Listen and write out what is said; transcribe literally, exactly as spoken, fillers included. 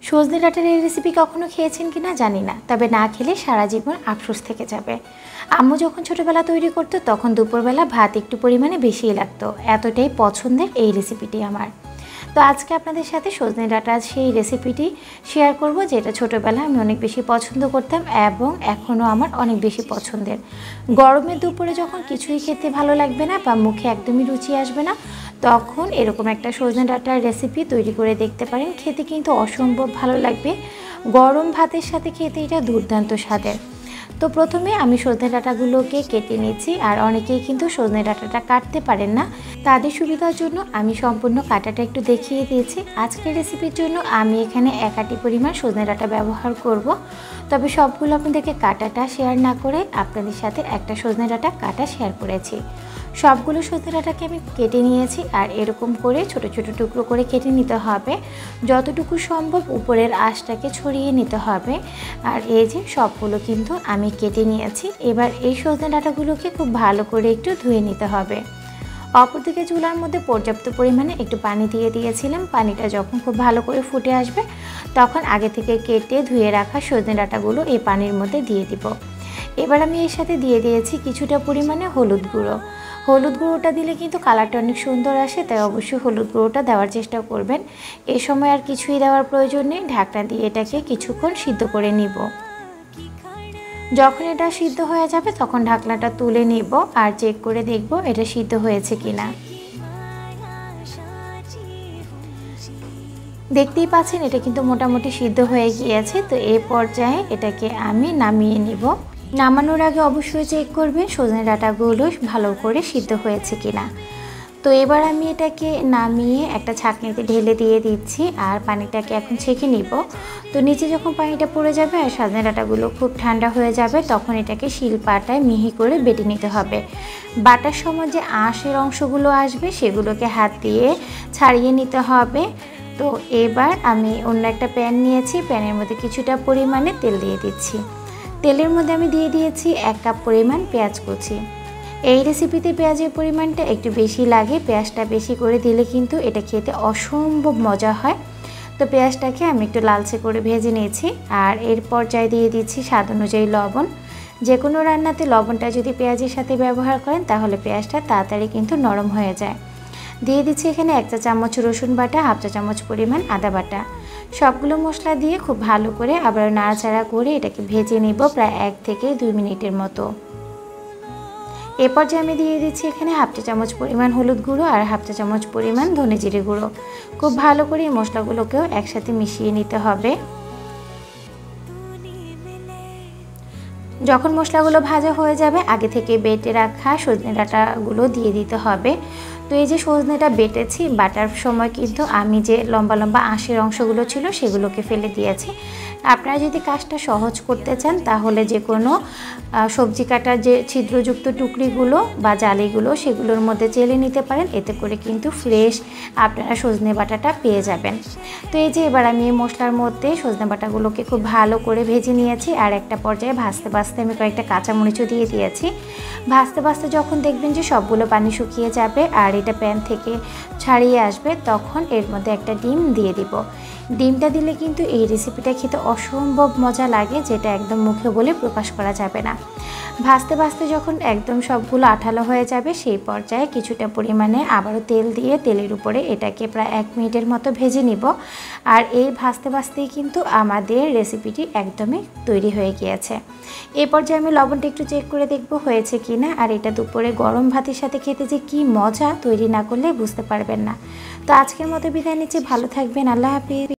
সজনে ডাঁটার এই রেসিপি কখনো খেয়েছেন কিনা জানি না, তবে না খেলে সারা জীবন আফসোস থেকে যাবে। আম্মু যখন ছোটোবেলা তৈরি করতো তখন দুপুরবেলা ভাত একটু পরিমাণে বেশিই লাগতো। এতটাই পছন্দের এই রেসিপিটি আমার। তো আজকে আপনাদের সাথে সজনে ডাঁটার সেই রেসিপিটি শেয়ার করব, যেটা ছোটোবেলায় আমি অনেক বেশি পছন্দ করতাম এবং এখনও আমার অনেক বেশি পছন্দের। গরমের দুপুরে যখন কিছুই খেতে ভালো লাগবে না বা মুখে একদমই রুচি আসবে না, তখন এরকম একটা সজনে ডাঁটার রেসিপি তৈরি করে দেখতে পারেন। খেতে কিন্তু অসম্ভব ভালো লাগবে। গরম ভাতের সাথে খেতে এটা দুর্দান্ত স্বাদের। তো প্রথমে আমি সজনে ডাঁটাগুলোকে কেটে নিচ্ছি, আর অনেকেই কিন্তু সজনে ডাঁটাটা কাটতে পারেন না। তাদের সুবিধার জন্য আমি সম্পূর্ণ কাটাটা একটু দেখিয়ে দিয়েছি। আজকের রেসিপির জন্য আমি এখানে এক আটি পরিমাণ সজনে ডাঁটা ব্যবহার করব। তবে সবগুলো আপনাদেরকে কাটাটা শেয়ার না করে আপনাদের সাথে একটা সজনে ডাঁটা কাটা শেয়ার করেছি। সবগুলো সজনে ডাঁটাকে আমি কেটে নিয়েছি, আর এরকম করে ছোট ছোট টুকরো করে কেটে নিতে হবে। যতটুকু সম্ভব উপরের আঁশটাকে ছড়িয়ে নিতে হবে। আর এই যে সবগুলো কিন্তু আমি কেটে নিয়েছি। এবার এই সজনে ডাঁটাগুলোকে খুব ভালো করে একটু ধুয়ে নিতে হবে। অপরদিকে চুলার মধ্যে পর্যাপ্ত পরিমাণে একটু পানি দিয়ে দিয়েছিলাম। পানিটা যখন খুব ভালো করে ফুটে আসবে তখন আগে থেকে কেটে ধুয়ে রাখা সজনে ডাঁটাগুলো এই পানির মধ্যে দিয়ে দিব। এবার আমি এর সাথে দিয়ে দিয়েছি কিছুটা পরিমাণে হলুদ গুঁড়ো। হলুদ গুঁড়োটা দিলে কিন্তু কালারটা অনেক সুন্দর আসে, তাই অবশ্যই হলুদ গুঁড়োটা দেওয়ার চেষ্টা করবেন। এই সময় আর কিছুই দেওয়ার প্রয়োজন নেই। ঢাকনা দিয়ে এটাকে কিছুক্ষণ সিদ্ধ করে নিব। যখন এটা সিদ্ধ হয়ে যাবে তখন ঢাকনাটা তুলে নিব আর চেক করে দেখব এটা সিদ্ধ হয়েছে কিনা। দেখতেই পাচ্ছেন এটা কিন্তু মোটামুটি সিদ্ধ হয়ে গিয়েছে। তো এই পর্যায়ে এটাকে আমি নামিয়ে নিব। নামানোর আগে অবশ্যই চেক করবেন সজনে ডাঁটাগুলো ভালো করে সিদ্ধ হয়েছে কিনা। তো এবার আমি এটাকে নামিয়ে একটা ছাঁকনিতে ঢেলে দিয়ে দিচ্ছি, আর পানিটাকে এখন ছেঁকে নিব। তো নিচে যখন পানিটা পড়ে যাবে আর সজনে ডাঁটাগুলো খুব ঠান্ডা হয়ে যাবে তখন এটাকে শিলপাটায় মিহি করে বেটে নিতে হবে। বাটার সময় যে আঁশের অংশগুলো আসবে সেগুলোকে হাত দিয়ে ছাড়িয়ে নিতে হবে। তো এবার আমি অন্য একটা প্যান নিয়েছি, প্যানের মধ্যে কিছুটা পরিমাণে তেল দিয়ে দিচ্ছি। তেলের মধ্যে আমি দিয়ে দিয়েছি এক কাপ পরিমাণ পেঁয়াজ কুচি। এই রেসিপিতে পেঁয়াজের পরিমাণটা একটু বেশি লাগে। পেঁয়াজটা বেশি করে দিলে কিন্তু এটা খেতে অসম্ভব মজা হয়। তো পেঁয়াজটাকে আমি একটু লালচে করে ভেজে নিয়েছি, আর এর পর্যায়ে দিয়ে দিচ্ছি স্বাদ অনুযায়ী লবণ। যে কোনো রান্নাতে লবণটা যদি পেঁয়াজের সাথে ব্যবহার করেন তাহলে পেঁয়াজটা তাড়াতাড়ি কিন্তু নরম হয়ে যায়। দিয়ে দিচ্ছি এখানে এক চা চামচ রসুন বাটা, হাফ চা চামচ পরিমাণ আদা বাটা। সবগুলো মশলা দিয়ে খুব ভালো করে আবার নাড়াচাড়া করে এটাকে ভেজে নিব প্রায় এক থেকে দুই মিনিটের মতো। এ পর্যায়ে আমি দিয়ে দিচ্ছি এখানে হাফ চা চামচ পরিমাণ হলুদ গুঁড়ো আর হাফ চা চামচ পরিমাণ ধনে জিরে গুঁড়ো। খুব ভালো করে এই মশলাগুলোকেও একসাথে মিশিয়ে নিতে হবে। যখন মশলাগুলো ভাজা হয়ে যাবে আগে থেকে বেটে রাখা সজনে ডাঁটাগুলো দিয়ে দিতে হবে। তো এই যে সজনেটা বেটেছি, বাটার সময় কিন্তু আমি যে লম্বা লম্বা আঁশের অংশগুলো ছিল সেগুলোকে ফেলে দিয়েছি। আপনারা যদি কাজটা সহজ করতে চান তাহলে যে কোনো সবজি কাটার যে ছিদ্রযুক্ত টুকরিগুলো বা জালিগুলো সেগুলোর মধ্যে চেলে নিতে পারেন। এতে করে কিন্তু ফ্রেশ আপনারা সজনে বাটাটা পেয়ে যাবেন। তো এই যে এবার আমি এই মশলার মধ্যে সজনে বাটাগুলোকে খুব ভালো করে ভেজে নিয়েছি, আর একটা পর্যায়ে ভাজতে ভাজতে আমি কয়েকটা কাঁচামরিচও দিয়ে দিয়েছি। ভাজতে ভাজতে যখন দেখবেন যে সবগুলো পানি শুকিয়ে যাবে আর এটা প্যান থেকে ছাড়িয়ে আসবে তখন এর মধ্যে একটা ডিম দিয়ে দিব। ডিমটা দিলে কিন্তু এই রেসিপিটা খেতে অসম্ভব মজা লাগে, যেটা একদম মুখে বলে প্রকাশ করা যাবে না। ভাজতে ভাজতে যখন একদম সবগুলো আঠালো হয়ে যাবে সেই পর্যায়ে কিছুটা পরিমাণে আবারও তেল দিয়ে তেলের উপরে এটাকে প্রায় এক মিনিটের মতো ভেজে নিব। আর এই ভাজতে ভাজতেই কিন্তু আমাদের রেসিপিটি একদমই তৈরি হয়ে গিয়েছে। এই পর্যায়ে আমি লবণটা একটু চেক করে দেখব হয়েছে কি না। আর এটা দুপুরে গরম ভাতের সাথে খেতে যে কি মজা, তৈরি না করলে বুঝতে পারবেন না। তো আজকের মতো বিদায় নিচ্ছি। ভালো থাকবেন। আল্লাহ হাফিজ।